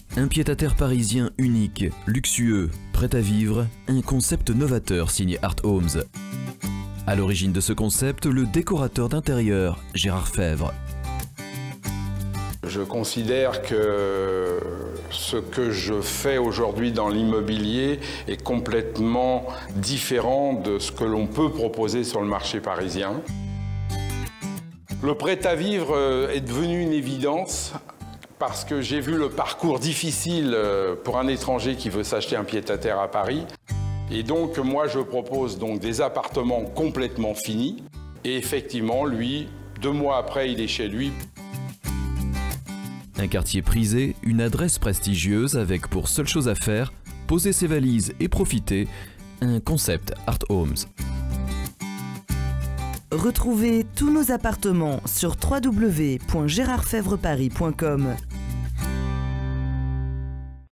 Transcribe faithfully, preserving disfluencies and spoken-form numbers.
Un pied-à-terre parisien unique, luxueux, prêt à vivre, un concept novateur signé Art Homes. À l'origine de ce concept, le décorateur d'intérieur, Gérard Fèvre. Je considère que ce que je fais aujourd'hui dans l'immobilier est complètement différent de ce que l'on peut proposer sur le marché parisien. Le prêt-à-vivre est devenu une évidence parce que j'ai vu le parcours difficile pour un étranger qui veut s'acheter un pied-à-terre à Paris. Et donc, moi, je propose donc des appartements complètement finis. Et effectivement, lui, deux mois après, il est chez lui. Un quartier prisé, une adresse prestigieuse avec pour seule chose à faire, poser ses valises et profiter, un concept Art Homes. Retrouvez tous nos appartements sur w w w point gérard fèvre paris point com.